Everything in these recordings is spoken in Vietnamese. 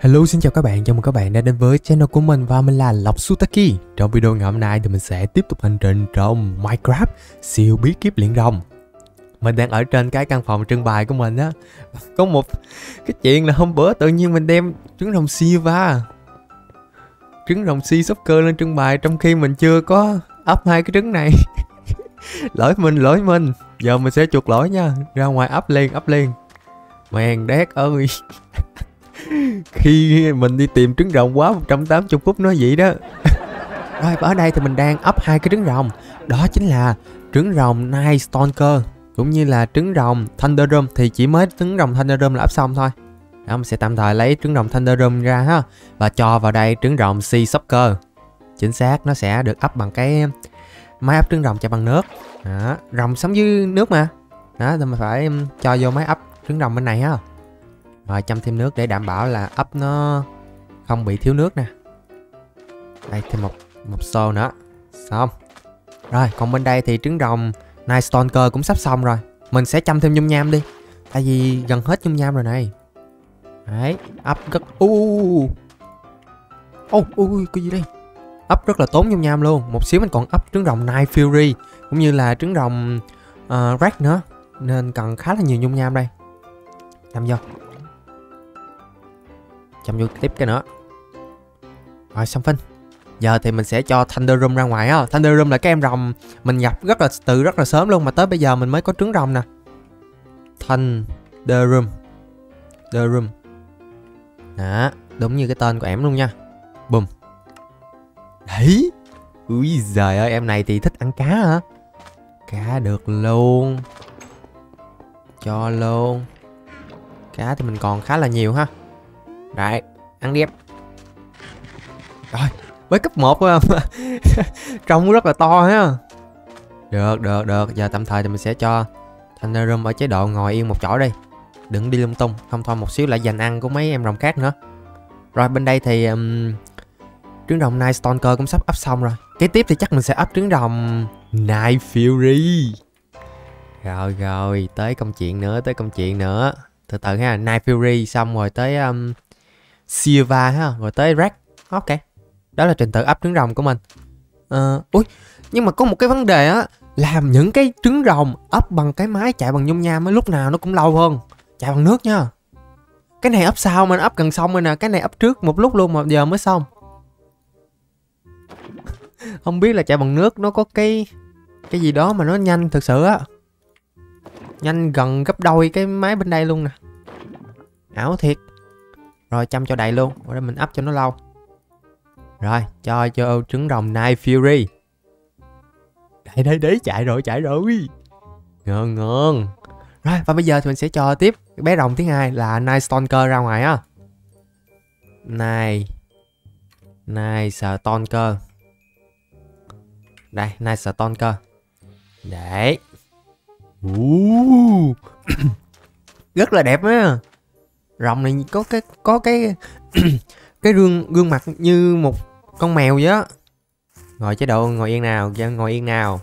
Hello, xin chào các bạn, chào mừng các bạn đã đến với channel của mình và mình là Lộc Sutaki. Trong video ngày hôm nay thì mình sẽ tiếp tục hành trình trong Minecraft siêu bí kíp luyện rồng. Mình đang ở trên cái căn phòng trưng bày của mình á. Có một cái chuyện là hôm bữa tự nhiên mình đem trứng rồng Silva, trứng rồng Sea Soccer lên trưng bày trong khi mình chưa có up hai cái trứng này. Lỗi mình. Giờ mình sẽ chuộc lỗi nha. Ra ngoài up liền. Mèn đét ơi. Khi mình đi tìm trứng rồng quá 180 phút nó vậy đó. Rồi ở đây thì mình đang up hai cái trứng rồng. Đó chính là trứng rồng Night Stalker cũng như là trứng rồng Thunderdome. Thì chỉ mới trứng rồng Thunderdome là up xong thôi. Đó, mình sẽ tạm thời lấy trứng rồng Thunderdome ra ha, và cho vào đây trứng rồng Sea Soccer. Chính xác, nó sẽ được up bằng cái máy up trứng rồng chạy bằng nước. Đó, rồng sống dưới nước mà. Đó, thì mình phải cho vô máy up trứng rồng bên này ha. Rồi chăm thêm nước để đảm bảo là ấp nó không bị thiếu nước nè. Đây thêm một xô nữa. Xong. Rồi còn bên đây thì trứng rồng Night Stalker cũng sắp xong rồi. Mình sẽ chăm thêm nhung nham đi, tại vì gần hết nhung nham rồi này. Đấy, ấp rất cái gì đây? Ấp rất là tốn nhung nham luôn. Một xíu mình còn ấp trứng rồng Night Fury cũng như là trứng rồng Rex nữa, nên cần khá là nhiều nhung nham đây. Chăm vô tiếp cái nữa. Rồi xong phinh. Giờ thì mình sẽ cho Thunderdome ra ngoài á. Thunderdome là cái em rồng mình gặp rất là sớm luôn, mà tới bây giờ mình mới có trứng rồng nè. Thunderdome. Đó, đúng như cái tên của em luôn nha. Bùm. Đấy. Ui giời ơi, em này thì thích ăn cá hả? Cá được luôn. Cho luôn. Cá thì mình còn khá là nhiều ha. Đấy, ăn đi em. Rồi, mới cấp 1 phải không? Trông rất là to ha. Được. Giờ tạm thời thì mình sẽ cho Thunderdome ở chế độ ngồi yên một chỗ đi. Đừng đi lung tung, không thôi một xíu lại giành ăn của mấy em rồng khác nữa. Rồi bên đây thì trứng rồng Night Stalker cũng sắp up xong rồi. Kế tiếp thì chắc mình sẽ up trứng rồng Night Fury. Rồi, tới công chuyện nữa. Từ từ ha, Night Fury xong rồi tới Silva ha, rồi tới Rex. Ok. Đó là trình tự up trứng rồng của mình. Ui, nhưng mà có một cái vấn đề á, làm những cái trứng rồng up bằng cái máy chạy bằng nhung nham á, lúc nào nó cũng lâu hơn chạy bằng nước nha. Cái này up sau mình up gần xong rồi nè, cái này up trước một lúc luôn mà giờ mới xong. Không biết là chạy bằng nước nó có cái gì đó mà nó nhanh thực sự á. Nhanh gần gấp đôi cái máy bên đây luôn nè. Ảo thiệt. Rồi chăm cho đầy luôn, rồi mình up cho nó lâu. Rồi cho trứng rồng Night Fury. Đấy, chạy rồi. Ngon. Rồi và bây giờ thì mình sẽ cho tiếp cái bé rồng thứ hai là Night Stalker ra ngoài á. Night Stalker. Đây, Night Stalker. Đấy. Rất là đẹp á. Rồng này có cái cái gương mặt như một con mèo vậy á. Ngồi chế độ ngồi yên nào.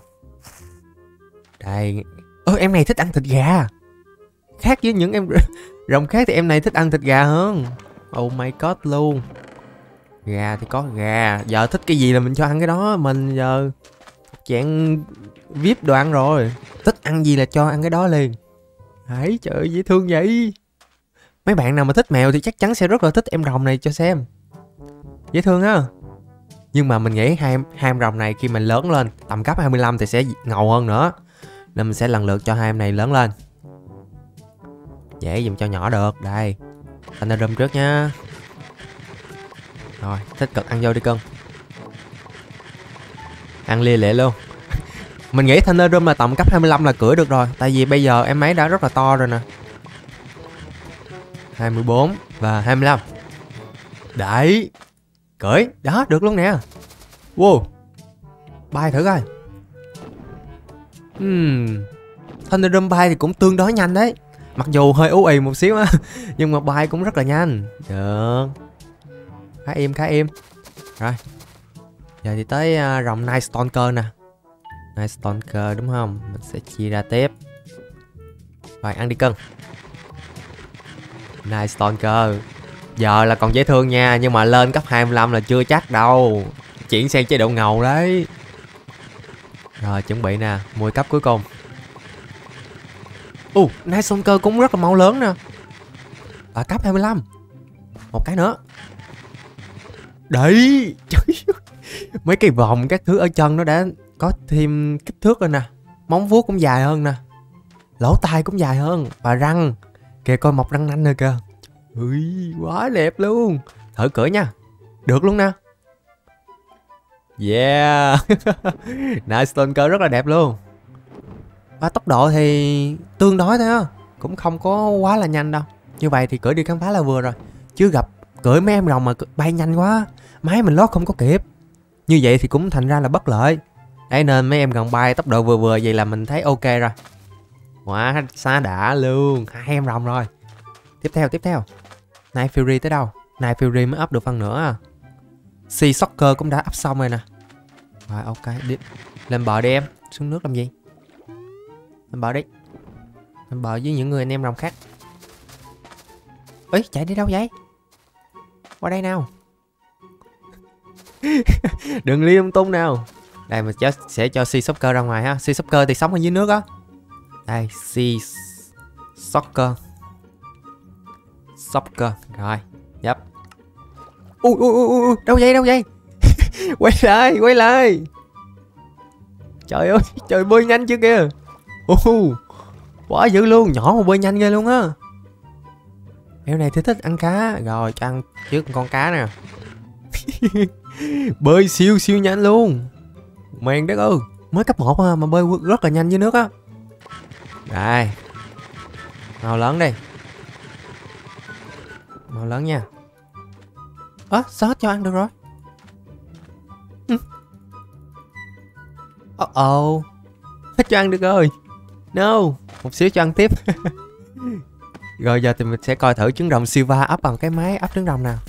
Đây. Em này thích ăn thịt gà. Khác với những em rồng khác thì em này thích ăn thịt gà hơn. Oh my god luôn. Gà thì có gà. Giờ thích cái gì là mình cho ăn cái đó. Mình giờ dạng VIP đồ ăn rồi. Thích ăn gì là cho ăn cái đó liền. Đấy, trời ơi, dễ thương vậy. Mấy bạn nào mà thích mèo thì chắc chắn sẽ rất là thích em rồng này cho xem. Dễ thương á. Nhưng mà mình nghĩ hai em rồng này khi mình lớn lên tầm cấp 25 thì sẽ ngầu hơn nữa, nên mình sẽ lần lượt cho hai em này lớn lên. Dễ dùng cho nhỏ được. Đây, Thunderdome trước nha. Rồi, thích cực ăn vô đi cưng. Ăn lia lịa luôn. Mình nghĩ Thunderdome là tầm cấp 25 là cưỡi được rồi, tại vì bây giờ em ấy đã rất là to rồi nè. 24 và 25. Đấy. Cưỡi. Đó, được luôn nè. Wow. Bay thử coi. Thunderdome bay thì cũng tương đối nhanh đấy. Mặc dù hơi ú ì một xíu á, nhưng mà bay cũng rất là nhanh. Được. Khá im. Rồi. Giờ thì tới rồng Night Stalker nè. Night Stalker đúng không? Mình sẽ chia ra tiếp. Rồi ăn đi cưng. Night Stalker. Giờ là còn dễ thương nha, nhưng mà lên cấp 25 là chưa chắc đâu. Chuyển sang chế độ ngầu đấy. Rồi chuẩn bị nè, mua cấp cuối cùng. Night Stalker cũng rất là máu lớn nè. Và cấp 25. Một cái nữa. Đấy. Mấy cái vòng các thứ ở chân nó đã có thêm kích thước rồi nè. Móng vuốt cũng dài hơn nè. Lỗ tai cũng dài hơn. Và răng. Kìa coi mọc răng nanh rồi kìa. Ui, quá đẹp luôn. Thử cửa nha. Được luôn nè. Yeah. Night Stalker rất là đẹp luôn. Và tốc độ thì tương đối thôi á, cũng không có quá là nhanh đâu. Như vậy thì cưỡi đi khám phá là vừa rồi. Chứ gặp cưỡi mấy em rồng mà bay nhanh quá, máy mình lót không có kịp. Như vậy thì cũng thành ra là bất lợi. Đấy nên mấy em rồng bay tốc độ vừa vừa vậy là mình thấy ok rồi. Quá xa đã luôn. 2 em rồng rồi. Tiếp theo Night Fury tới đâu? Night Fury mới up được phần nữa à. Sea Soccer cũng đã up xong rồi nè. Rồi ok, đi. Lên bờ đi em. Xuống nước làm gì? Lên bờ đi. Lên bờ với những người anh em rồng khác. Ấy, chạy đi đâu vậy? Qua đây nào. Đừng đi lung tung nào. Đây mình sẽ cho Sea Soccer ra ngoài ha. Sea Soccer thì sống ở dưới nước á. Đây, Sea Soccer. Soccer. Rồi, yep. Ui, đâu vậy? Quay lại. Trời ơi, trời bơi nhanh chưa kìa. Quá dữ luôn, nhỏ mà bơi nhanh ghê luôn á. Em này thì thích ăn cá. Rồi cho ăn trước con cá nè. Bơi siêu nhanh luôn. Mèn đất ơi. Mới cấp 1 mà bơi rất là nhanh dưới nước á. Đây. Màu lớn đi. Màu lớn nha. Sao hết cho ăn được rồi? Hết cho ăn được rồi. No. Một xíu cho ăn tiếp. Rồi giờ thì mình sẽ coi thử trứng rồng Silva ấp bằng cái máy ấp trứng rồng nào.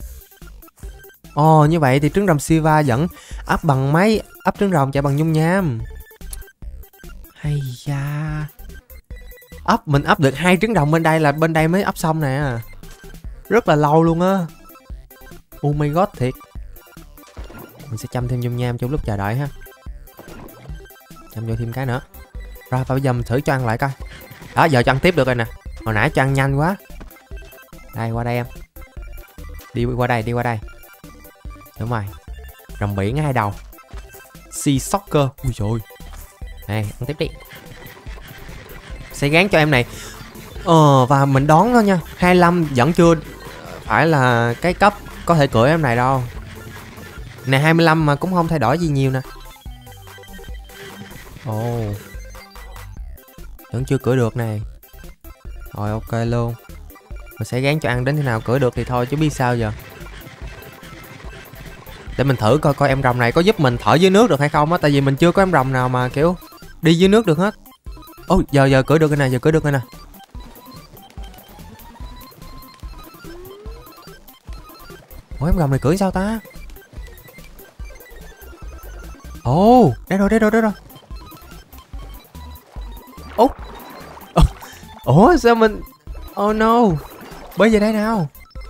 Như vậy thì trứng rồng Silva vẫn ấp bằng máy ấp trứng rồng chạy bằng nhung nham. Hay da. Mình ấp được 2 trứng rồng bên đây là bên đây mới ấp xong nè. Rất là lâu luôn á. Oh my god thiệt. Mình sẽ chăm thêm nhung nham trong lúc chờ đợi ha. Chăm vô thêm cái nữa. Rồi và bây giờ mình thử cho ăn lại coi. Đó giờ cho ăn tiếp được rồi nè. Hồi nãy cho ăn nhanh quá. Đây qua đây em. Đi qua đây. Đúng rồi. Rồng biển 2 đầu. Sea Soccer. Ui trời. Này ăn tiếp đi. Sẽ gán cho em này. Và mình đón thôi nha. 25 vẫn chưa phải là cái cấp có thể cưỡi em này đâu. Này 25 mà cũng không thay đổi gì nhiều nè. Vẫn chưa cưỡi được này. Rồi ok luôn. Mình sẽ gán cho ăn đến khi nào cưỡi được thì thôi chứ biết sao giờ. Để mình thử coi em rồng này có giúp mình thở dưới nước được hay không á. Tại vì mình chưa có em rồng nào mà kiểu đi dưới nước được hết. Giờ cưỡi được cái này, nè. Em rồng này cưỡi sao ta? Đây rồi. Sao mình... Oh no. Bơi về đây nào.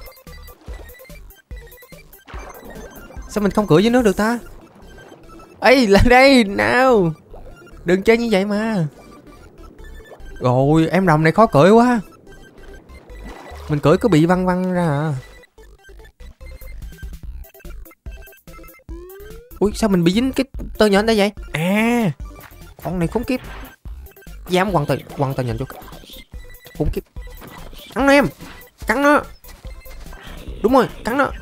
Sao mình không cưỡi dưới nước được ta? Ê, lại đây nào. Đừng chơi như vậy mà. Rồi, em rồng này khó cưỡi quá. Mình cưỡi cứ bị văng ra à. Ui, sao mình bị dính cái tơ nhện đây vậy? Con này khốn kiếp. Dám quăng tơ nhện cho khốn kiếp. Cắn nó em. Cắn nó. Đúng rồi, cắn nó.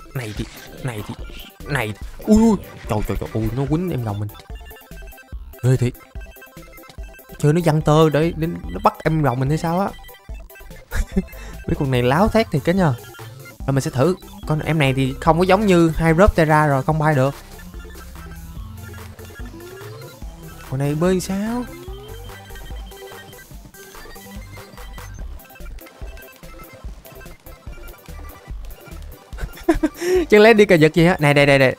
Này. Ui. Trời. Ui, nó quýnh em rồng mình. Ghê thiệt. Chơi nó văng tơ để nó bắt em rồng mình hay sao á. Mấy con này láo thét thì cái nhờ. Rồi mình sẽ thử. Con em này thì không có giống như Hydroptera rồi, không bay được. Con này bơi sao? Chẳng lẽ đi cà giật gì á? Này đây.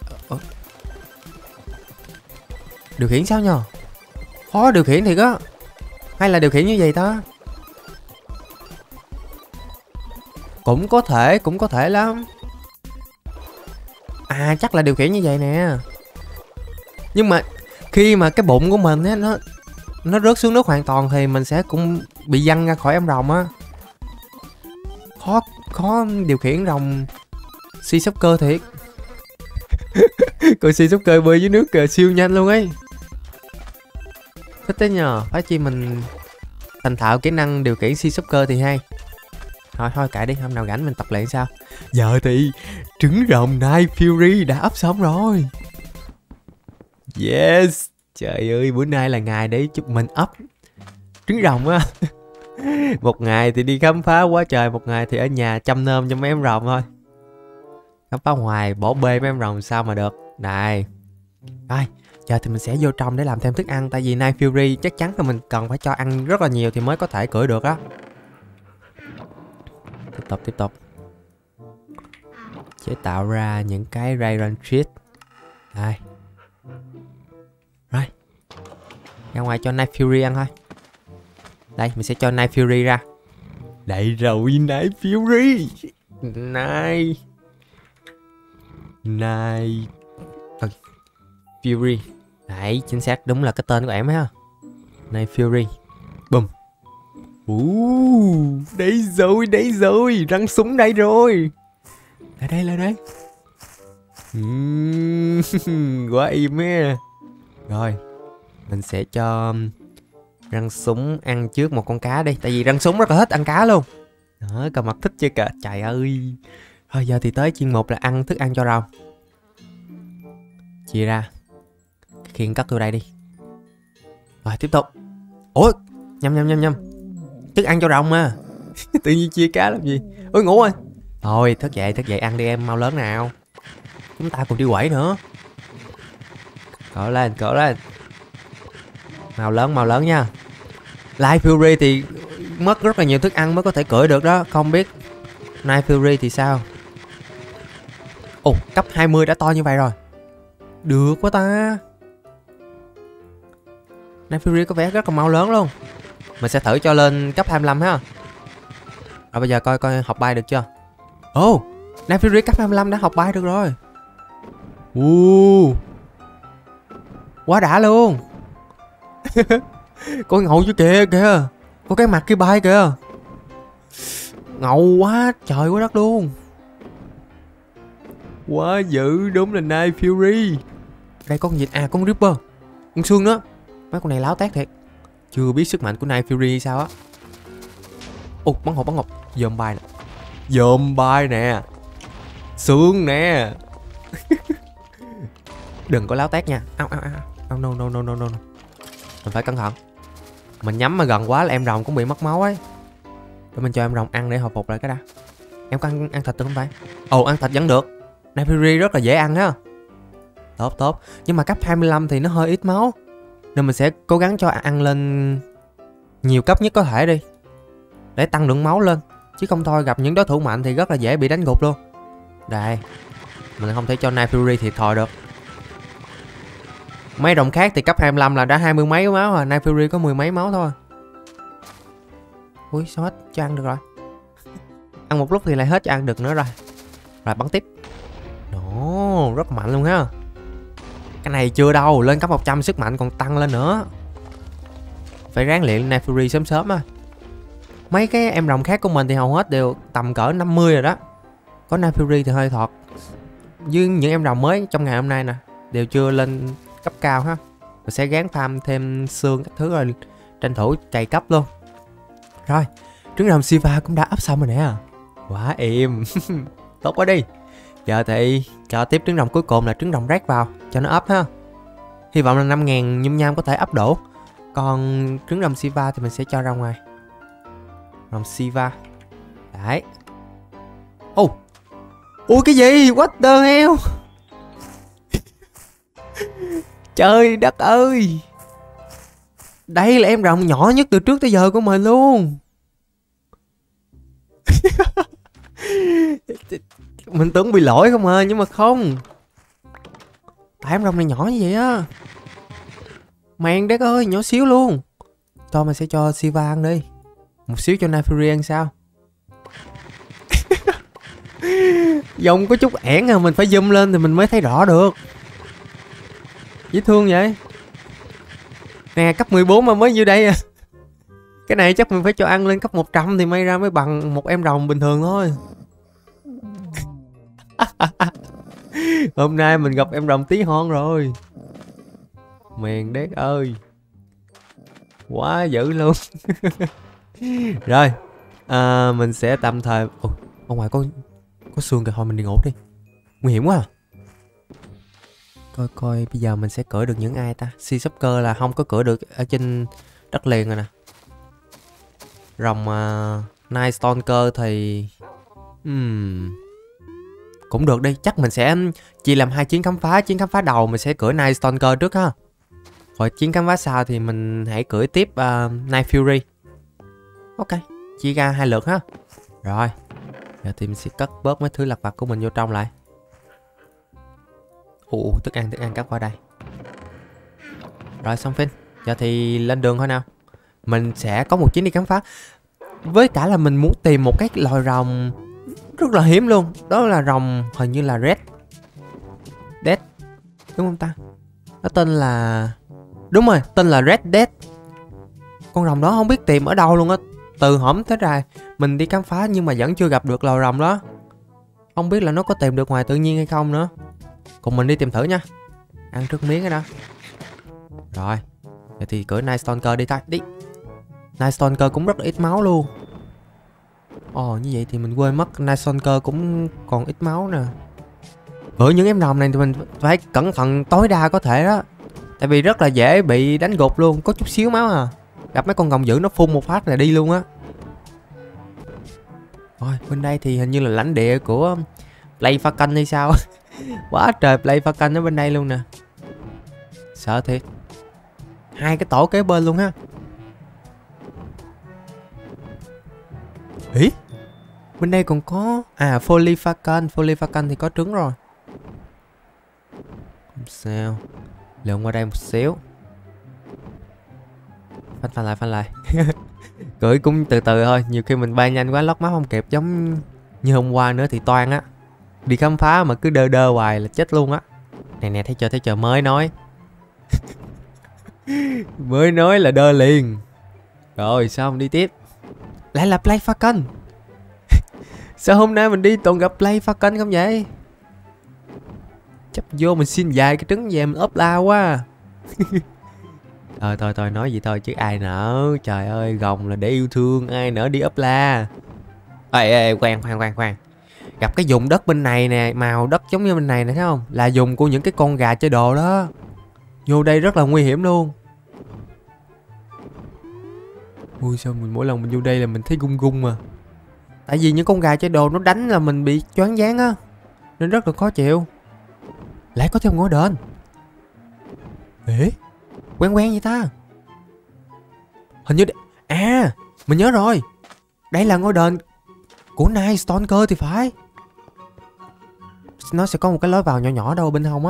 Điều khiển sao nhờ? Khó điều khiển thiệt á. Hay là điều khiển như vậy ta? Cũng có thể lắm. À chắc là điều khiển như vậy nè. Nhưng mà khi mà cái bụng của mình á nó rớt xuống nước hoàn toàn thì mình sẽ cũng bị văng ra khỏi em rồng á. Khó điều khiển rồng Sea Soccer thiệt. Coi Sea Soccer bơi dưới nước kìa, siêu nhanh luôn ấy. Thích thế nhờ, phải chi mình thành thạo kỹ năng điều khiển Sea Soccer thì hay. Thôi kệ đi, hôm nào rảnh mình tập luyện sao. Giờ thì trứng rồng Night Fury đã ấp xong rồi. Yes. Trời ơi, bữa nay là ngày để chúc mình ấp trứng rồng á. Một ngày thì đi khám phá quá trời, một ngày thì ở nhà chăm nom cho mấy em rồng thôi. Khám phá hoài, bỏ bê mấy em rồng sao mà được. Này. Rồi, giờ thì mình sẽ vô trong để làm thêm thức ăn. Tại vì Night Fury chắc chắn là mình cần phải cho ăn rất là nhiều thì mới có thể cưỡi được á. Tiếp tục. Chế tạo ra những cái Rayron Treat. Đây. Rồi. Ra ngoài cho Night Fury ăn thôi. Đây, mình sẽ cho Night Fury ra. Đây rồi, Night Fury. Night Fury. Đấy, chính xác, đúng là cái tên của em ha. Night Fury. Bùm. Đây rồi, răng súng đây rồi. Lại đây. Quá im á. Rồi, mình sẽ cho răng súng ăn trước một con cá đi. Tại vì răng súng rất là thích ăn cá luôn. Đó, cầm mặt thích chưa kìa. Trời ơi. Thôi giờ thì tới chuyên mục là ăn thức ăn cho rồng. Chia ra. Khiên cất vô đây đi. Rồi tiếp tục. Ủa, nhâm. Thức ăn cho rồng mà. Tự nhiên chia cá làm gì. Ôi ngủ rồi. Thôi thức dậy ăn đi em, mau lớn nào. Chúng ta còn đi quẩy nữa. Cỡ lên. Mau lớn nha. Night Fury thì mất rất là nhiều thức ăn mới có thể cưỡi được đó. Không biết Night Fury thì sao. Ồ, cấp 20 đã to như vậy rồi. Được quá ta. Night Fury có vẻ rất là mau lớn luôn. Mình sẽ thử cho lên cấp 25 ha. Rồi bây giờ coi học bay được chưa. Ồ, Night Fury cấp 25 đã học bay được rồi. Quá đã luôn. Coi ngầu chứ kìa. Có cái mặt kia bay kìa. Ngầu quá, trời quá đất luôn. Quá dữ, đúng là Night Fury. Đây có con vịt, con Ripper, con xương nữa. Mấy con này láo tét thiệt. Chưa biết sức mạnh của Night Fury sao á. Bắn hộp. Zombie nè. Xương nè. Đừng có láo tét nha. No. Mình phải cẩn thận. Mình nhắm mà gần quá là em rồng cũng bị mất máu ấy. Để mình cho em rồng ăn để hồi phục lại cái đã. Em có ăn thịt được không phải? Ăn thịt vẫn được. Night Fury rất là dễ ăn á. Tốt. Nhưng mà cấp 25 thì nó hơi ít máu, nên mình sẽ cố gắng cho ăn lên nhiều cấp nhất có thể đi, để tăng lượng máu lên. Chứ không thôi gặp những đối thủ mạnh thì rất là dễ bị đánh gục luôn. Đây, mình không thể cho Night Fury thiệt thòi được. Mấy rồng khác thì cấp 25 là đã 20 mấy máu rồi. Night Fury có 10 mấy máu thôi. Ui sao hết cho ăn được rồi. Ăn một lúc thì lại hết cho ăn được nữa rồi. Rồi bắn tiếp. Rất mạnh luôn ha. Cái này chưa đâu, lên cấp 100 sức mạnh còn tăng lên nữa. Phải ráng luyện Night Fury sớm á. Mấy cái em rồng khác của mình thì hầu hết đều tầm cỡ 50 rồi đó. Có Night Fury thì hơi thọt. Với những em rồng mới trong ngày hôm nay nè, đều chưa lên cấp cao ha. Mình sẽ gán farm thêm xương các thứ rồi tranh thủ cày cấp luôn. Rồi, trứng rồng Siva cũng đã ấp xong rồi nè. Quá êm. Tốt quá đi. Giờ thì cho tiếp trứng rồng cuối cùng là trứng rồng rác vào cho nó ấp ha. Hy vọng là 5.000 nhum nham có thể ấp đổ. Còn trứng rồng Siva thì mình sẽ cho ra ngoài. Rồng Siva. Đấy. Ui cái gì? What the hell? Trời đất ơi. Đây là em rồng nhỏ nhất từ trước tới giờ của mình luôn. Mình tưởng bị lỗi không à, nhưng mà không. Tại em rồng này nhỏ như vậy á. Mèn đất ơi, nhỏ xíu luôn. Thôi mình sẽ cho Siva ăn đi. Một xíu cho Night Fury ăn sao. Dòng có chút ẻn à, mình phải zoom lên thì mình mới thấy rõ được. Dễ thương vậy. Nè, cấp 14 mà mới như đây à. Cái này chắc mình phải cho ăn lên cấp 100 thì may ra mới bằng một em rồng bình thường thôi. Hôm nay mình gặp em rồng tí hon rồi. Mèn đét ơi. Quá dữ luôn. Rồi mình sẽ tạm thời... Ồ, ở ngoài có xương kìa, thôi mình đi ngủ đi. Nguy hiểm quá à. Coi bây giờ mình sẽ cưỡi được những ai ta. Sea Sucker là không có cưỡi được ở trên đất liền rồi nè. Rồng Night Stalker thì cũng được đi. Chắc mình sẽ chia làm 2 chuyến khám phá. Chuyến khám phá đầu mình sẽ cưỡi Night Stalker trước ha. Rồi chuyến khám phá sau thì mình hãy cưỡi tiếp Night Fury. Ok, chia ra 2 lượt ha. Rồi, giờ thì mình sẽ cất bớt mấy thứ lặt vặt của mình vô trong lại. Thức ăn cất qua đây. Rồi xong phim. Giờ thì lên đường thôi nào. Mình sẽ có một chuyến đi khám phá. Với cả là mình muốn tìm một cái loài rồng rất là hiếm luôn. Đó là rồng hình như là Red Death, đúng không ta? Nó tên là... Đúng rồi, tên là Red Death. Con rồng đó không biết tìm ở đâu luôn á. Từ hổm tới ra mình đi khám phá nhưng mà vẫn chưa gặp được loài rồng đó. Không biết là nó có tìm được ngoài tự nhiên hay không nữa. Cùng mình đi tìm thử nha. Ăn trước miếng cái đó. Rồi, vậy thì cưỡi Night Stalker đi thôi. Đi. Night Stalker cũng rất là ít máu luôn. Như vậy thì mình quên mất Night Stalker cũng còn ít máu nè. Ở những em rồng này thì mình phải cẩn thận tối đa có thể đó. Tại vì rất là dễ bị đánh gục luôn. Có chút xíu máu à. Gặp mấy con rồng dữ nó phun một phát là đi luôn á. Rồi bên đây thì hình như là lãnh địa của Play Falcon hay sao. Quá trời Play Falcon ở bên đây luôn nè. Sợ thiệt. 2 cái tổ kế bên luôn ha. Ý, bên đây còn có Folly Falcon. Folly Falcon thì có trứng rồi. Không sao. Lượn qua đây một xíu. Phanh lại. Cưỡi cũng từ từ thôi. Nhiều khi mình bay nhanh quá lót máu không kịp. Giống như hôm qua nữa thì toan á. Đi khám phá mà cứ đơ hoài là chết luôn á. Nè thấy chưa mới nói. Mới nói là đơ liền. Rồi xong đi tiếp. Lại là Play Falcon. Sao hôm nay mình đi toàn gặp Play Falcon không vậy? Chấp vô mình xin vài cái trứng về mình ốp la quá. Thôi nói vậy thôi chứ ai nỡ. Trời ơi, rồng là để yêu thương, ai nỡ đi ốp la. Ê khoan. Gặp cái vùng đất bên này nè, màu đất giống như bên này nè, thấy không? Là vùng của những cái con gà chơi đồ đó. Vô đây rất là nguy hiểm luôn. Ui sao mình mỗi lần mình vô đây là mình thấy gung mà. Tại vì những con gà chơi đồ nó đánh là mình bị choáng váng á. Nên rất là khó chịu. Lại có thêm ngôi đền. Ê, quen vậy ta. Hình như mình nhớ rồi. Đây là ngôi đền của Night Stalker thì phải. Nó sẽ có một cái lối vào nhỏ đâu bên hông á.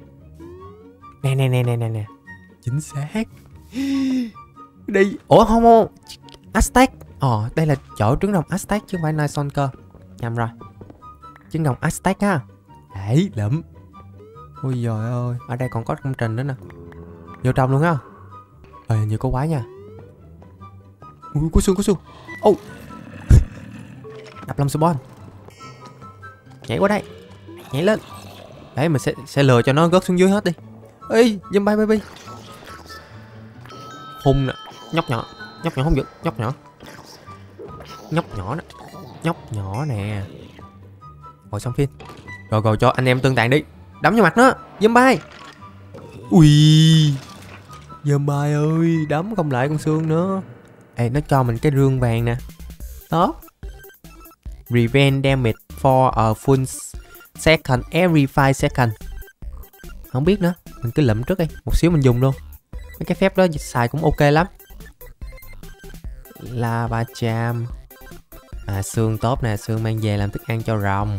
Nè. Chính xác. Đi. Ủa không. Aztec. Đây là chỗ trứng rồng Aztec chứ không phải Night Stalker. Nhầm rồi. Trứng rồng Aztec ha. Đấy lụm. Ôi giời ơi. Ở đây còn có công trình nữa nè. Vô trong luôn ha. Như có quái nha. Ui có xương. Đập lâm spawn. Nhảy qua đây. Nhảy lên. Đấy mình sẽ lừa cho nó rớt xuống dưới hết đi. Ê zombie baby. Hung nè. Nhóc nhỏ không được. Nhóc nhỏ nè. Rồi xong phim. Rồi cho anh em tương tàn đi. Đấm vô mặt nó. Zombie. Ui. Zombie ơi. Đấm không lại con xương nữa. Nó cho mình cái rương vàng nè. Đó. Prevent damage for a full second every 5 seconds. Không biết nữa. Mình cứ lụm trước đi. Một xíu mình dùng luôn. Mấy cái phép đó xài cũng ok lắm. Lava Jam. Xương tốt nè. Xương mang về làm thức ăn cho rồng.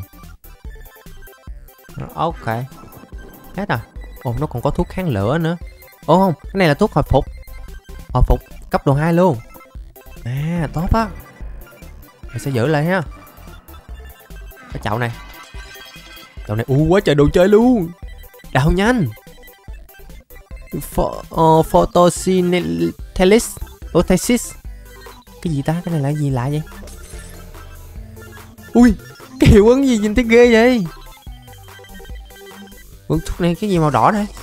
Ok. Hết rồi. Nó còn có thuốc kháng lửa nữa. Không. Cái này là thuốc hồi phục. Hồi phục cấp độ 2 luôn. Tốt á. Mình sẽ giữ lại ha. Cái chậu này. Chậu này quá trời đồ chơi luôn. Đào nhanh. Photosynthesis. Cái gì ta? Cái này là gì lạ vậy? Ui, cái hiệu ứng gì nhìn thấy ghê vậy? Thuốc này cái gì màu đỏ này?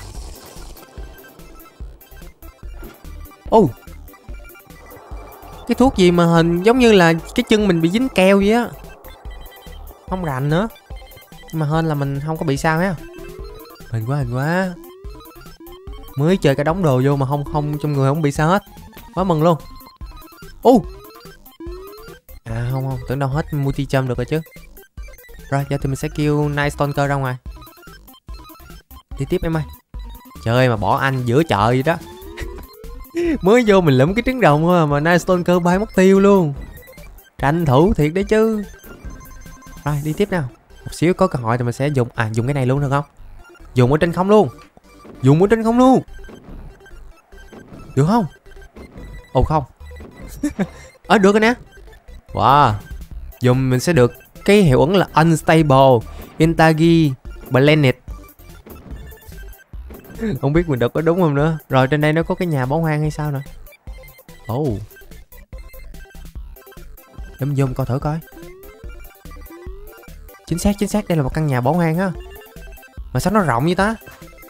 Cái thuốc gì mà hình giống như là cái chân mình bị dính keo vậy á. Không rành nữa. Nhưng mà hên là mình không có bị sao á. Hình quá. Mới chơi cái đống đồ vô mà không trong người không bị sao hết. Quá mừng luôn. À không, tưởng đâu hết multi châm được rồi chứ. Rồi giờ thì mình sẽ kêu Night Stalker ra ngoài. Đi tiếp em ơi. Trời mà bỏ anh giữa chợ vậy đó. Mới vô mình lụm cái trứng rồng thôi mà Night Stalker bay mất tiêu luôn. Tranh thủ thiệt đấy chứ. Rồi đi tiếp nào. Một xíu có cơ hội thì mình sẽ dùng cái này luôn được không? Dùng ở trên không luôn. Được không? Không. Được rồi nè. Wow. Dùng mình sẽ được cái hiệu ứng là Unstable Intagi Planet. Không biết mình đọc có đúng không nữa. Rồi trên đây nó có cái nhà bỏ hoang hay sao nè. Để mình zoom coi thử coi. Chính xác đây là một căn nhà bỏ hoang á. Mà sao nó rộng như ta?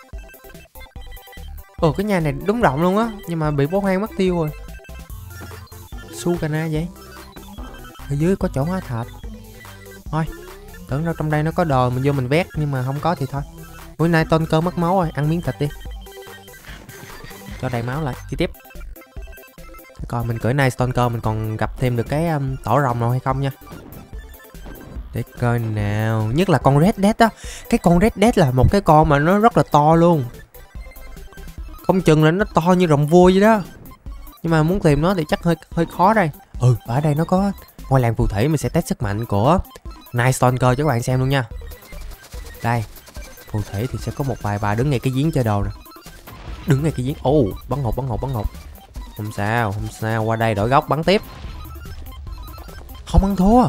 Cái nhà này đúng rộng luôn á. Nhưng mà bị bỏ hoang mất tiêu rồi. Sukana vậy. Ở dưới có chỗ hóa thạch. Thôi, tưởng đâu trong đây nó có đồ mình vô mình vét. Nhưng mà không có thì thôi. Bữa nay Tôn Cơ mất máu rồi, ăn miếng thịt đi. Cho đầy máu lại, đi tiếp. Coi mình cưỡi Night Stalker mình còn gặp thêm được cái tổ rồng nào hay không nha. Để coi nào. Nhất là con Red Death á. Cái con Red Death là một cái con mà nó rất là to luôn. Không chừng là nó to như rồng vua vậy đó. Nhưng mà muốn tìm nó thì chắc hơi khó đây. Ở đây nó có ngôi làng phù thủy. Mình sẽ test sức mạnh của Night Stalker cho các bạn xem luôn nha. Đây. Phù thủy thì sẽ có một vài bà đứng ngay cái giếng chơi đồ nè. Đứng ngay cái giếng. Bắn hột. Không sao, qua đây đổi góc bắn tiếp. Không ăn thua.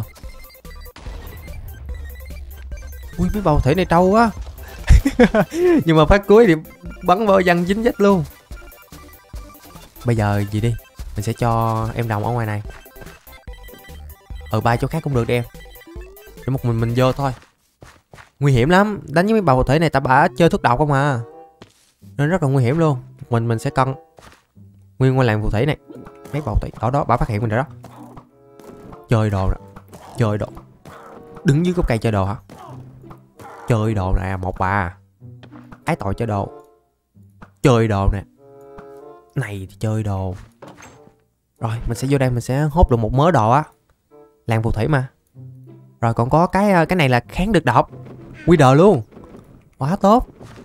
Ui, mấy bầu thủy này trâu quá. Nhưng mà phát cuối thì bắn vô văng dính dách luôn. Bây giờ gì đi. Mình sẽ cho em đồng ở ngoài này. Ba chỗ khác cũng được đi em. Để một mình vô thôi. Nguy hiểm lắm. Đánh với mấy bầu thủy này ta bả chơi thuốc độc không à. Nên rất là nguy hiểm luôn. Mình sẽ cân nguyên ngôi làng phù thủy này. Mấy bầu thủy đó bả phát hiện mình rồi đó. Chơi đồ nè. Đứng dưới gốc cây chơi đồ hả? Chơi đồ nè một bà. Ái tội chơi đồ. Chơi đồ nè. Này thì chơi đồ. Rồi mình sẽ vô đây mình sẽ hốt được một mớ đồ á. Làng phù thủy mà. Rồi còn có cái này là kháng được độc. Wither luôn. Quá tốt.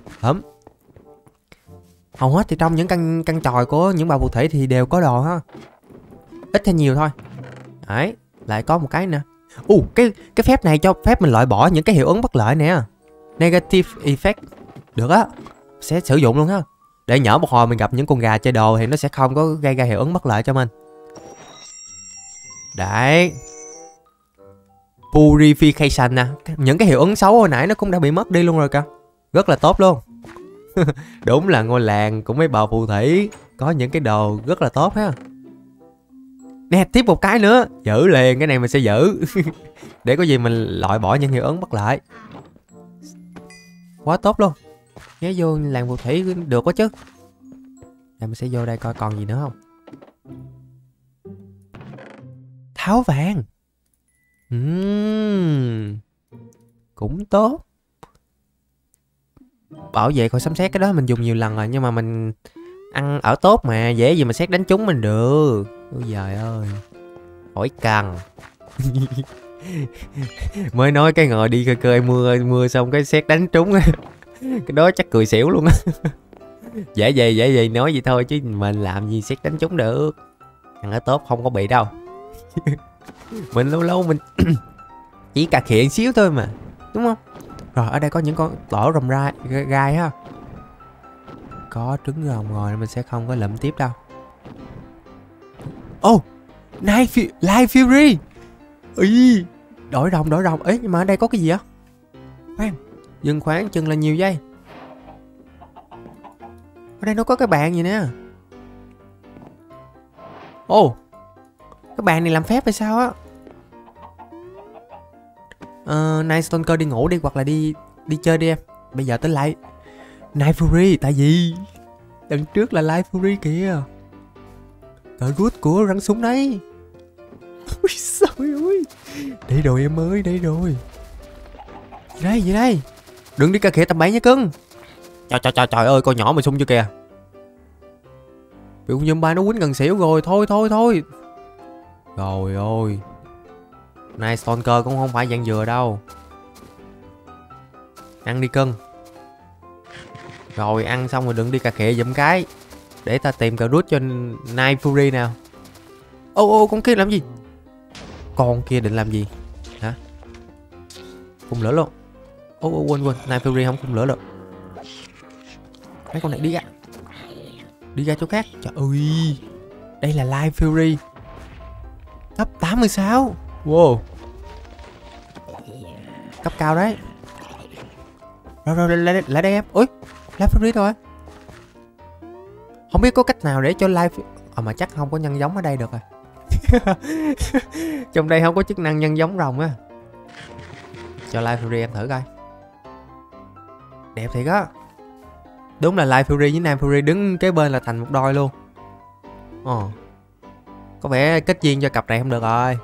Hầu hết thì trong những căn tròi của những bà phù thủy thì đều có đồ ha. Ít hay nhiều thôi. Đấy. Lại có một cái nè. Cái phép này cho phép mình loại bỏ những cái hiệu ứng bất lợi nè. Negative effect. Được á. Sẽ sử dụng luôn ha. Để nhỡ một hồi mình gặp những con gà chơi đồ thì nó sẽ không có gây ra hiệu ứng bất lợi cho mình. Đấy. Purification nè. Những cái hiệu ứng xấu hồi nãy nó cũng đã bị mất đi luôn rồi kìa. Rất là tốt luôn. Đúng là ngôi làng của mấy bà phù thủy có những cái đồ rất là tốt ha. Nè, tiếp một cái nữa. Giữ liền, cái này mình sẽ giữ. Để có gì mình loại bỏ những hiệu ứng bất lợi. Quá tốt luôn. Ghé vô làng phù thủy được quá chứ. Đây mình sẽ vô đây coi còn gì nữa không. Tháo vàng. Cũng tốt. Bảo vệ khỏi sấm sét cái đó mình dùng nhiều lần rồi. Nhưng mà mình ăn ở tốt mà. Dễ gì mà sét đánh trúng mình được. Ôi giời ơi. Khỏi cần. Mới nói cái ngồi đi cơ mưa xong cái sét đánh trúng. Cái đó chắc cười xỉu luôn á. Dễ vậy nói vậy thôi chứ mình làm gì sét đánh trúng được. Ăn ở tốt không có bị đâu. Mình lâu mình chỉ cà khịa xíu thôi mà. Đúng không? Rồi ở đây có những con tổ rồng gai ha. Có trứng rồng rồi mình sẽ không có lượm tiếp đâu. Light Fury. Đổi rồng. Ấy nhưng mà ở đây có cái gì á? Khoan, dừng khoảng chừng là nhiều giây. Ở đây nó có cái bàn gì nè. Ồ, cái bàn này làm phép hay sao á? Night Stalker đi ngủ đi, hoặc là đi chơi đi em. Bây giờ tới lại Night Fury, tại vì đằng trước là Night Fury kìa. Cờ rút của rắn súng đấy. Ui trời ơi. Đây rồi em ơi, đây rồi. Gì đây? Đừng đi cà khịa tầm bậy nha cưng. Trời ơi, con nhỏ mày sung chưa kìa. Bị con zombie nó quýnh gần xỉu rồi. Thôi. Rồi ôi. Night Stalker cũng không phải dạng dừa đâu. Ăn đi cưng. Rồi ăn xong rồi đừng đi cà khịa giùm cái. Để ta tìm cờ rút cho Night Fury nào. Ô con kia làm gì? Con kia định làm gì? Hả? Phun lửa luôn. Ô quên Night Fury không phun lửa được. Mấy con này đi ra chỗ khác. Trời ơi, đây là Night Fury cấp 86. Wow, cấp cao đấy. Rồi lại đây em. Ui, Night Fury rồi. Không biết có cách nào để cho Night mà chắc không có nhân giống ở đây được rồi. Trong đây không có chức năng nhân giống rồng á. Cho Night Fury em thử coi. Đẹp thiệt á. Đúng là Night Fury với Night Fury đứng kế bên là thành một đôi luôn. Có vẻ kết duyên cho cặp này không được rồi.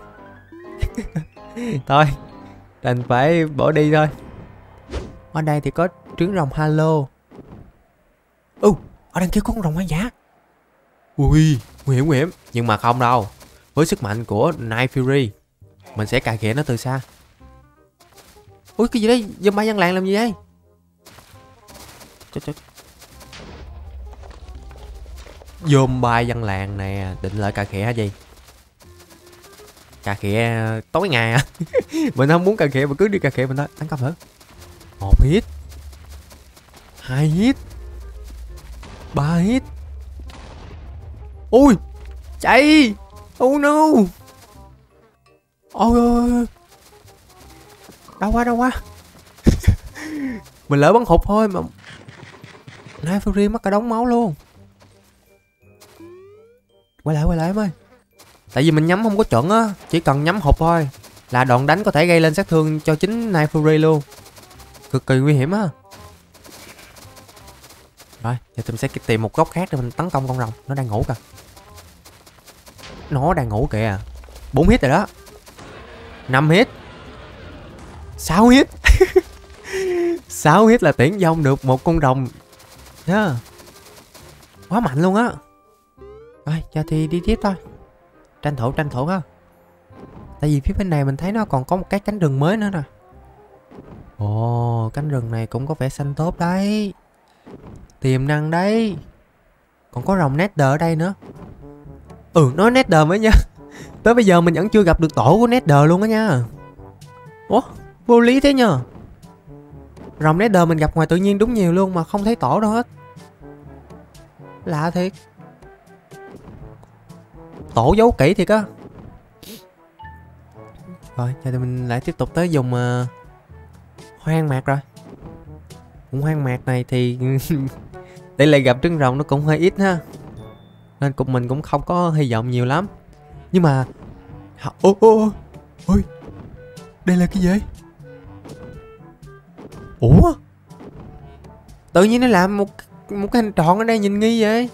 Thôi, đành phải bỏ đi thôi. Ở đây thì có trứng rồng halo. Ở đằng kia có con rồng hoang dã. Ui, nguy hiểm. Nhưng mà không đâu. Với sức mạnh của Night Fury, mình sẽ cà khịa nó từ xa. Ui, cái gì đấy? Zombie dân làng làm gì đấy? Zombie dân làng nè. Định lại cà khịa hả gì? Cà khịa tối ngày à? Mình không muốn cà khịa mà cứ đi cà khịa mình thôi. Tấn công thử. 1 hit, 2 hit, 3 hit. Ui, chạy. Oh no. Ôi. Đâu qua. Mình lỡ bắn hụt thôi mà. Night Fury mất cả đống máu luôn. Quay lại em ơi. Tại vì mình nhắm không có chuẩn á. Chỉ cần nhắm hụt thôi là đòn đánh có thể gây lên sát thương cho chính Night Fury luôn. Cực kỳ nguy hiểm á. Rồi, giờ tôi sẽ tìm một góc khác để mình tấn công con rồng. Nó đang ngủ kìa. 4 hit rồi đó. 5 hit, 6 hit. 6 hit là tiễn vong được một con rồng. Quá mạnh luôn á. Rồi, giờ thì đi tiếp thôi. Tranh thủ ha. Tại vì phía bên này mình thấy nó còn có một cái cánh rừng mới nữa nè. Ồ, cánh rừng này cũng có vẻ xanh tốt đấy. Tiềm năng đấy. Còn có rồng Nether ở đây nữa. Nói Nether mới nha. Tới bây giờ mình vẫn chưa gặp được tổ của Nether luôn á nha. Ủa, vô lý thế nhờ. Rồng Nether mình gặp ngoài tự nhiên đúng nhiều luôn mà không thấy tổ đâu hết. Lạ thiệt. Tổ giấu kỹ thiệt á. Rồi, giờ thì mình lại tiếp tục tới dùng hoang mạc rồi. Hoang mạc này thì để lại gặp trứng rồng nó cũng hơi ít ha. Nên mình cũng không có hy vọng nhiều lắm. Nhưng mà ôi, đây là cái gì? Ủa, tự nhiên nó làm một cái hình tròn ở đây nhìn nghi vậy.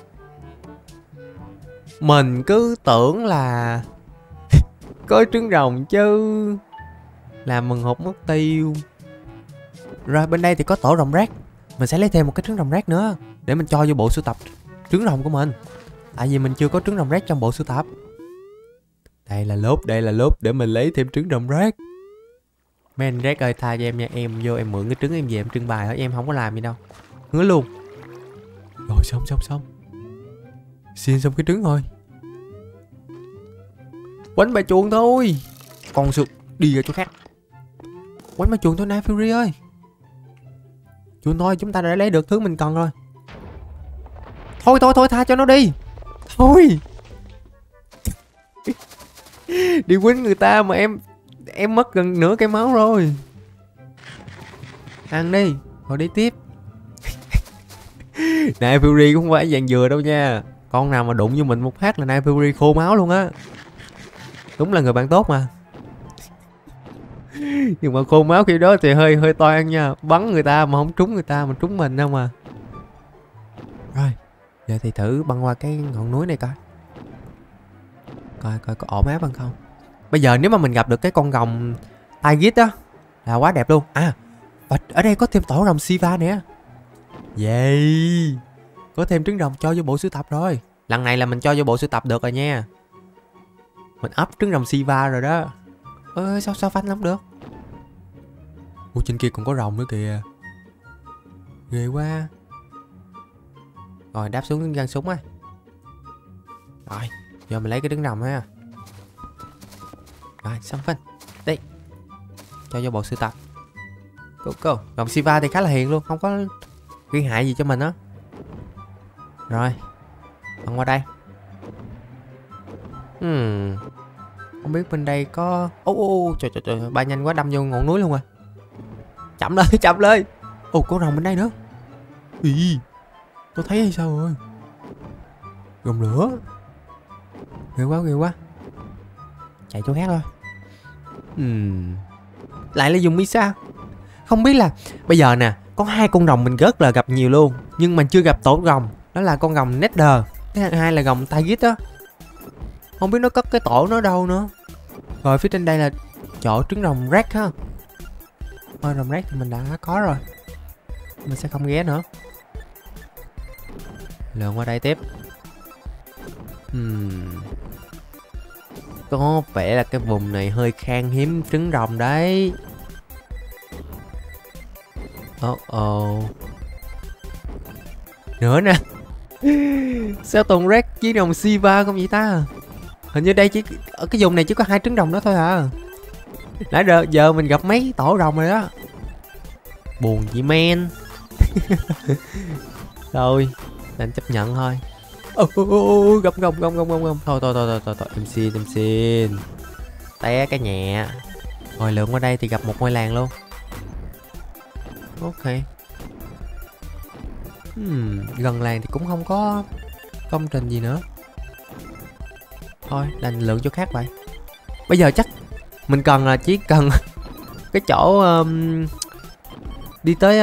Mình cứ tưởng là có trứng rồng chứ. Làm mừng hụt mất tiêu. Rồi bên đây thì có tổ rồng rác. Mình sẽ lấy thêm một cái trứng rồng rác nữa để mình cho vô bộ sưu tập trứng rồng của mình. Tại vì mình chưa có trứng rồng rác trong bộ sưu tập. Đây là lốp để mình lấy thêm trứng rồng rác. Mấy anh rác ơi, tha cho em nha. Em vô em mượn cái trứng em về em trưng bày thôi. Em không có làm gì đâu. Hứa luôn. Rồi xong. Xin xong cái trứng thôi. Quánh bà chuồng thôi. Con sụt đi ra chỗ khác. Quánh bà chuồng thôi Night Fury ơi. Chuồng thôi, chúng ta đã lấy được thứ mình cần rồi. Thôi tha cho nó đi. Thôi. Đi quýnh người ta mà Em mất gần nửa cái máu rồi. Ăn đi, rồi đi tiếp. Night Fury cũng không phải dạng dừa đâu nha. Con nào mà đụng vô mình một phát là Night Fury khô máu luôn á. Đúng là người bạn tốt mà. Nhưng mà khô máu khi đó thì hơi toan nha. Bắn người ta mà không trúng người ta mà trúng mình đâu mà. Rồi, giờ thì thử băng qua cái ngọn núi này coi. Coi có ổn áp hơn không. Bây giờ nếu mà mình gặp được cái con rồng Tiger á là quá đẹp luôn. À, và ở đây có thêm tổ rồng Shiva nè. Yeah, có thêm trứng rồng cho vô bộ sưu tập rồi. Lần này là mình cho vô bộ sưu tập được rồi nha. Mình up trứng rồng Shiva rồi đó. Ơi sao phanh lắm được. Ủa trên kia còn có rồng nữa kìa. Ghê quá. Rồi đáp xuống găng súng á. Rồi giờ mình lấy cái trứng rồng ha. Rồi xong phanh. Đi. Cho vô bộ sưu tập. Go. Rồng Shiva thì khá là hiền luôn. Không có gây hại gì cho mình á. Rồi băng qua đây. Không biết bên đây có... Trời, bay nhanh quá đâm vô ngọn núi luôn rồi. Chậm lên. Có rồng bên đây nữa. Ý, tôi thấy hay sao rồi. Rồng lửa. Ghê quá. Chạy chỗ khác thôi. Lại là dùng Misa. Không biết là bây giờ nè, có hai con rồng mình rất là gặp nhiều luôn, nhưng mình chưa gặp tổ rồng. Đó là con rồng Nether, cái hai là rồng Tiger á. Không biết nó cất cái tổ nó đâu nữa. Rồi phía trên đây là chỗ trứng rồng Rex ha. Rồng Rex thì mình đã có rồi, mình sẽ không ghé nữa. Lượn qua đây tiếp. Có vẻ là cái vùng này hơi khan hiếm trứng rồng đấy. Nữa nè. Sao toàn Rex với rồng Shiva không vậy ta? Hình như đây chỉ ở cái vùng này chỉ có hai trứng rồng đó thôi à. Nãy giờ mình gặp mấy tổ rồng rồi đó. Buồn chị men. Thôi đành chấp nhận thôi. Gặp thôi. Em xin. Té cái nhẹ. Rồi lượn qua đây thì gặp một ngôi làng luôn. Ok. Gần làng thì cũng không có công trình gì nữa. Thôi đành lượn chỗ khác vậy. Bây giờ chắc mình cần là chỉ cần cái chỗ đi tới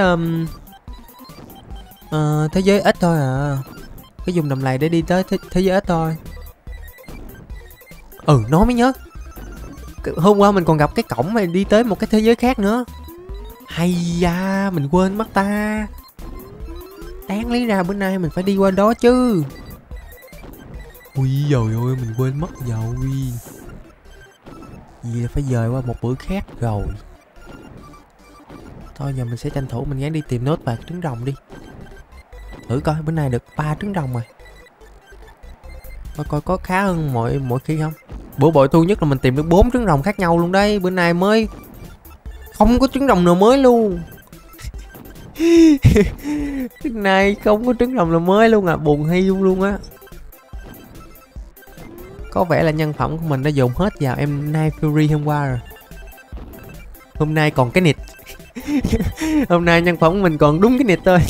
thế giới ít thôi à. Cái vùng đầm lầy để đi tới thế giới ít thôi. Nói mới nhớ, hôm qua mình còn gặp cái cổng mà đi tới một cái thế giới khác nữa. Hay da, mình quên mất ta. Đáng lý ra bữa nay mình phải đi qua đó chứ. Ui dồi ôi, mình quên mất rồi. Vì là phải dời qua một bữa khác rồi. Thôi giờ mình sẽ tranh thủ mình gắng đi tìm nốt vài trứng rồng đi. Thử coi bữa nay được 3 trứng rồng rồi. Coi có khá hơn mỗi khi không. Bữa bội thu nhất là mình tìm được 4 trứng rồng khác nhau luôn đấy. Bữa nay mới không có trứng rồng nào mới luôn. Bữa nay không có trứng rồng nào mới luôn à. Buồn hiu luôn á. Có vẻ là nhân phẩm của mình đã dùng hết vào em Night Fury hôm qua rồi. Hôm nay còn cái nịt. Hôm nay nhân phẩm của mình còn đúng cái nịt thôi.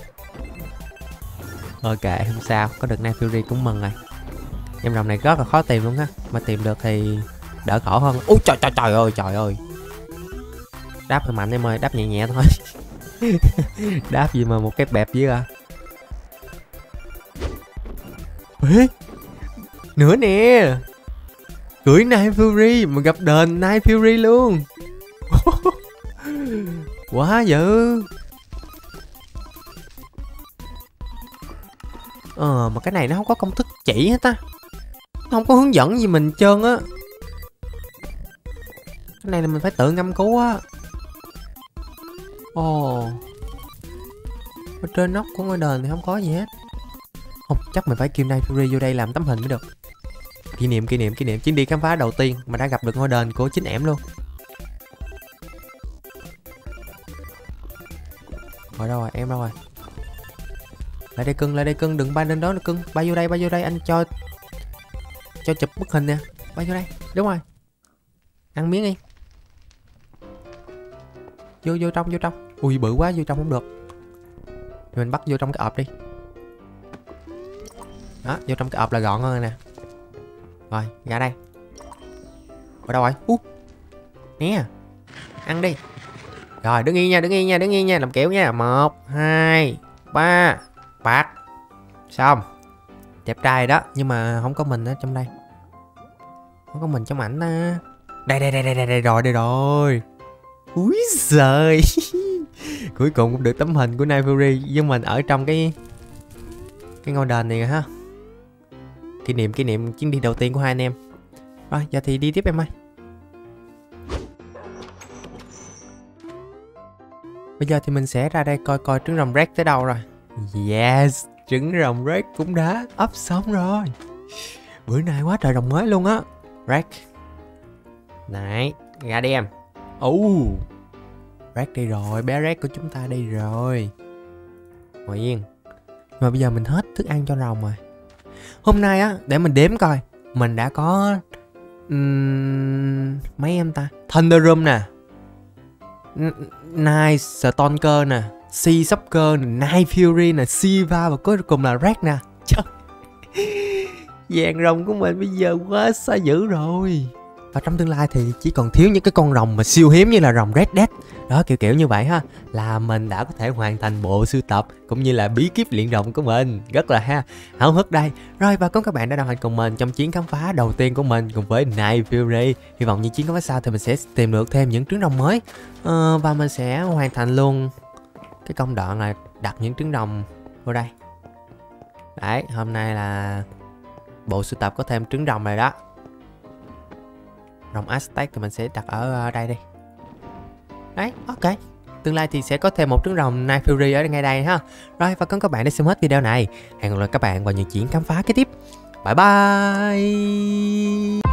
Ok, không sao, có được Night Fury cũng mừng rồi. Em rồng này rất là khó tìm luôn ha. Mà tìm được thì đỡ khổ hơn. Ôi trời ơi. Đáp hơi mạnh em ơi, đáp nhẹ nhẹ thôi. Đáp gì mà một cái bẹp dưới à. Ê, nữa nè. Cưỡi Night Fury mà gặp đền Night Fury luôn. Quá dữ. Mà cái này nó không có công thức chỉ hết ta. Nó không có hướng dẫn gì mình hết trơn á. Cái này là mình phải tự ngâm cứu á. Ở trên nóc của ngôi đền thì không có gì hết. Không, chắc mình phải kêu Night Fury vô đây làm tấm hình mới được. Kỷ niệm chuyến đi khám phá đầu tiên mà đã gặp được ngôi đền của chính ẻm luôn. Rồi đâu rồi, em đâu rồi? Lại đây cưng, đừng bay lên đó nữa cưng. Bay vô đây, anh cho chụp bức hình nè. Bay vô đây, đúng rồi. Ăn miếng đi. Vô trong. Ui bự quá, vô trong không được. Mình bắt vô trong cái ộp đi. Đó, vô trong cái ộp là gọn hơn nè. Rồi, ra đây. Ở đâu rồi? Nè. Ăn đi. Rồi, đứng yên nha, làm kiểu nha. 1, 2, 3. Bạc. Xong. Đẹp trai đó, nhưng mà không có mình ở trong đây. Không có mình trong ảnh á. Đây rồi. Úi giời. Cuối cùng cũng được tấm hình của Night Fury với mình ở trong cái ngôi đền này rồi ha. Kỷ niệm chuyến đi đầu tiên của hai anh em. Rồi, giờ thì đi tiếp em ơi. Bây giờ thì mình sẽ ra đây coi trứng rồng Red tới đâu rồi. Yes, trứng rồng Red cũng đã ấp xong rồi. Bữa nay quá trời rồng mới luôn á. Red. Này, ra đi em. Red đi rồi, bé Red của chúng ta đi rồi. Ngồi yên. Mà bây giờ mình hết thức ăn cho rồng rồi. Hôm nay á, để mình đếm coi. Mình đã có mấy em ta? Thunderum nè, Night Stalker nè, Sea Stalker nè, Night Fury nè, Siva và cuối cùng là Red nè. Trời, vàng rồng của mình bây giờ quá xa dữ rồi. Và trong tương lai thì chỉ còn thiếu những cái con rồng mà siêu hiếm như là rồng Red Dead. Đó, kiểu như vậy ha. Là mình đã có thể hoàn thành bộ sưu tập cũng như là bí kíp luyện rồng của mình. Rất là háo hức đây. Rồi, và các bạn đã đồng hành cùng mình trong chuyến khám phá đầu tiên của mình cùng với Night Fury. Hy vọng những chuyến khám phá sau thì mình sẽ tìm được thêm những trứng rồng mới. Và mình sẽ hoàn thành luôn cái công đoạn là đặt những trứng rồng vô đây. Đấy, hôm nay là bộ sưu tập có thêm trứng rồng này đó. Rồng Aztec thì mình sẽ đặt ở đây đi. Đấy, ok. Tương lai thì sẽ có thêm một trứng rồng Night Fury ở ngay đây ha. Rồi, và các bạn đã xem hết video này. Hẹn gặp lại các bạn vào những chuyến khám phá kế tiếp. Bye bye.